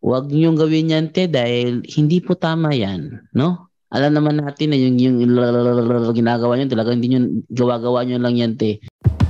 Huwag niyong gawin yan, te, dahil hindi po tama yan, no? Alam naman natin na yung ginagawa niyo, talagang hindi niyo gawa-gawa niyo lang yan, te.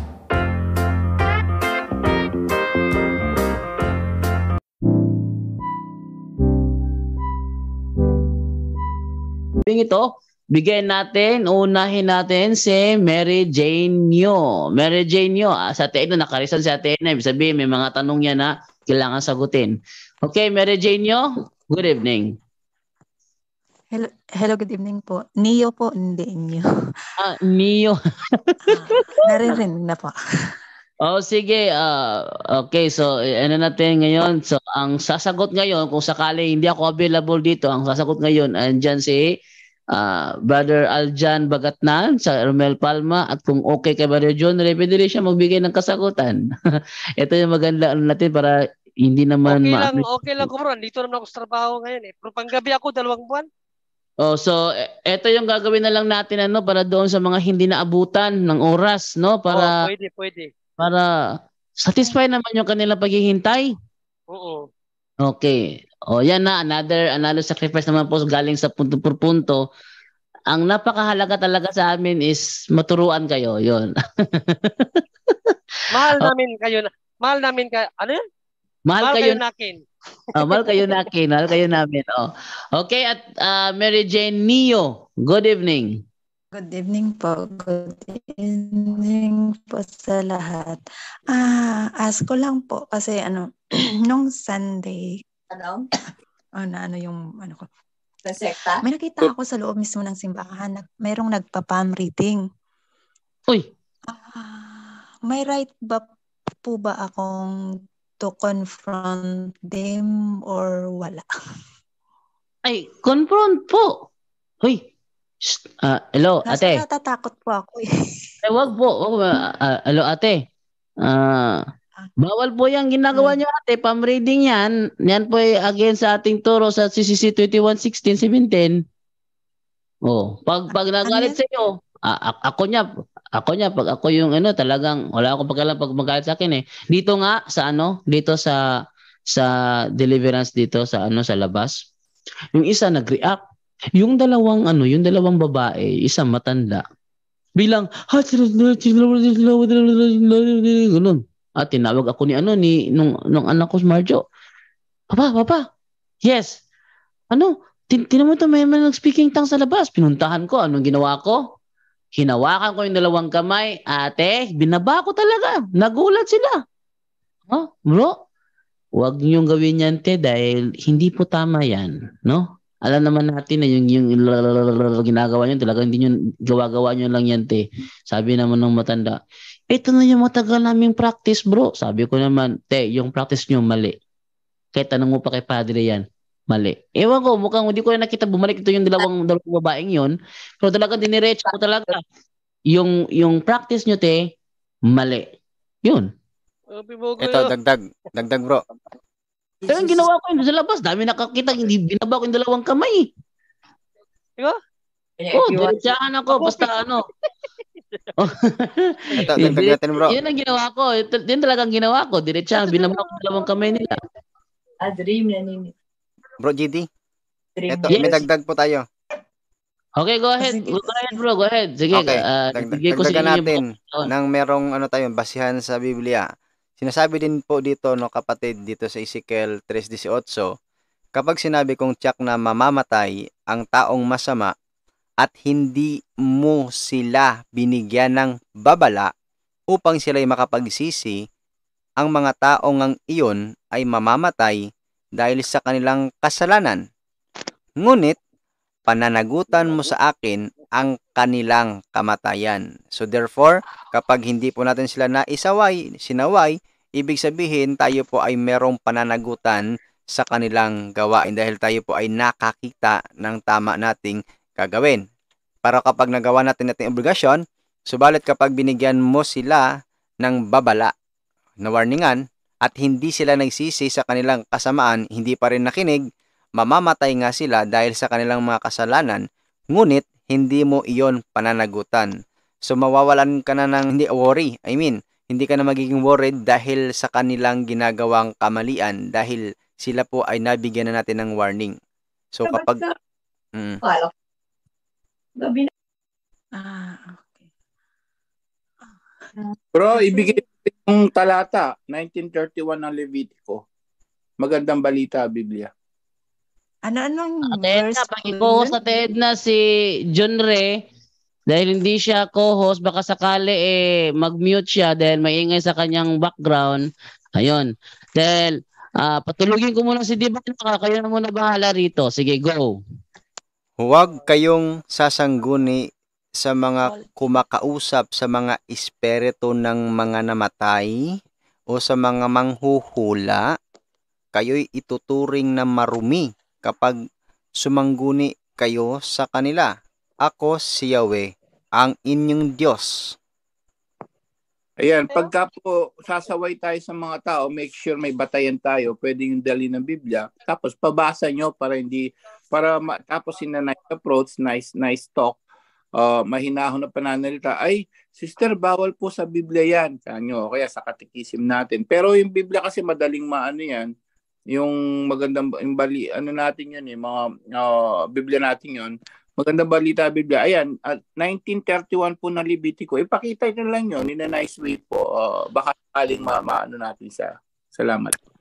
Ito, unahin natin si Mary Jane Nyo. Mary Jane Nyo, sa Athena, nakarisal si Athena. Ibig sabihin, may mga tanong niya na kailangan sagutin. Okay, Mary Jane Nyo, good evening. Hello, good evening po. Neo po, hindi Neo. Neo. Naririnig na po. Sige. Okay, so ano natin ngayon? So, ang sasagot ngayon, kung sakali hindi ako available dito, ang sasagot ngayon, andyan si Brother Aljan Bagatnan sa Romel Palma, at kung okay kay Brother John, pwede rin siya magbigay ng kasagutan. Ito yung maganda natin para hindi naman okay lang ko bro. Dito naman ako sa trabaho ngayon eh. Pero panggabi ako 2 buwan. So ito yung gagawin na lang natin para doon sa mga hindi naabutan ng oras, no? Para pwede. Para satisfy naman yung kanilang paghihintay. Oo. Okay. Yan na, another sacrifice naman po galing sa punto por punto. Ang napakahalaga talaga sa amin is maturuan kayo, yon. Mahal namin kayo. Ano yan? Mahal kayo nakin. Mahal kayo namin. Okay, at Mary Jane Neo, good evening. Good evening po. Good evening po sa lahat. Ask ko lang po kasi nung Sunday, ko. Sekta? May nakita ako sa loob mismo ng simbahan na mayroong nagpa-palm reading. Uy! May right ba po ba akong to confront them or wala? Ay, confront po. Uy! Hello, ate. Natatakot po ako eh. Wag po. Hello, ate. Bawal po yung ginagawa niyo, ate. Pam-reading yan. Yan po ay against sa ating turo sa CCC 21:16-17. Pag nagalit sa iyo, ako niya, pag ako yung talagang wala akong pagkalam pag magalit sa akin eh. Dito nga dito sa deliverance dito sa sa labas. Yung isa nag-react. Yung dalawang babae, isang matanda. Bilang ganun. At tinawag ako nung anak ko si Marjo. Papa. Yes. Tinan mo ito, may nag-speaking tongue sa labas. Pinuntahan ko. Anong ginawa ko? Hinawakan ko yung dalawang kamay. Ate, binaba ko talaga. Nagulat sila. Bro, huwag niyong gawin yan, te, dahil hindi po tama yan. No? Alam naman natin na yung ginagawa niyo, talagang hindi niyo gawa-gawa niyo lang yan, te. Sabi naman ng matanda, ito na yung matagal naming practice, bro. Sabi ko naman, te, yung practice niyo mali. Kahit tanong mo pa kay padre yan, mali. Ewan ko, mukhang hindi ko na nakita bumalik ito yung dalawang babaeng yun. Pero talagang diniretso ko talaga. Yung practice niyo, te, mali. Yun. Ito, dagdag bro. Pero yung ginawa ko yun sa labas, dami nakakita, hindi binaba ko yung dalawang kamay. Diba? Diretsahan ako, basta Ito, dagdag natin bro. Yan ang ginawa ko. Yan talagang ginawa ko. Diretsahan, binaba ko yung dalawang kamay nila. Dream na nini. Bro, GD. Ito, may dagdag po tayo. Okay, go ahead. Go ahead, bro. Go ahead. Sige. Okay, dagdagan natin ng merong basihan sa Biblia. Sinasabi din po dito, kapatid, dito sa Ezekiel 3:18, kapag sinabi kong tiyak na mamamatay ang taong masama at hindi mo sila binigyan ng babala upang sila'y makapagsisi, ang mga taong ang iyon ay mamamatay dahil sa kanilang kasalanan. Ngunit, pananagutan mo sa akin ang kanilang kamatayan. So therefore, kapag hindi po natin sila sinaway, ibig sabihin tayo po ay merong pananagutan sa kanilang gawain dahil tayo po ay nakakita ng tama nating gagawin. Pero kapag nagawa natin obligasyon, subalit kapag binigyan mo sila ng babala, na warningan, at hindi sila nagsisi sa kanilang kasamaan, hindi pa rin nakinig, mamamatay nga sila dahil sa kanilang mga kasalanan, ngunit hindi mo iyon pananagutan. So mawawalan ka na ng hindi ka na magiging worried dahil sa kanilang ginagawang kamalian dahil sila po ay nabigyan na natin ng warning. So kapag Okay. Bro, ibigay yung talata, 1931 ng Levitico. Magandang balita, Biblia. Anong Ate Edna, verse po paki-co-host yun? Ate Edna si John Ray. Dahil hindi siya co-host, baka sakali mag-mute siya dahil maingay sa kanyang background. Ayun. Dahil patulugin ko muna si Diba, kayo na muna bahala rito. Sige, go. huwag kayong sasangguni sa mga kumakausap sa mga espiritu ng mga namatay o sa mga manghuhula. Kayo'y ituturing na marumi kapag sumangguni kayo sa kanila. Ako si Yahweh, ang inyong Diyos. Ayan, pagka po sasaway tayo sa mga tao, make sure may batayan tayo, pwedeng yung dali ng Biblia. Tapos pabasa nyo tapos in a nice approach, nice talk, mahinahon na pananalita. Ay, sister, bawal po sa Biblia yan. Kanyo, kaya sa katikisim natin. Pero yung Biblia kasi madaling maano yan. Yung magandang yung natin yun, mga Biblia natin yun. Magandang balita Biblia. Ayan, 1931 po na Levitico. Ipakita nyo lang yun in a nice way po. Baka sakaling maano natin sa. Salamat.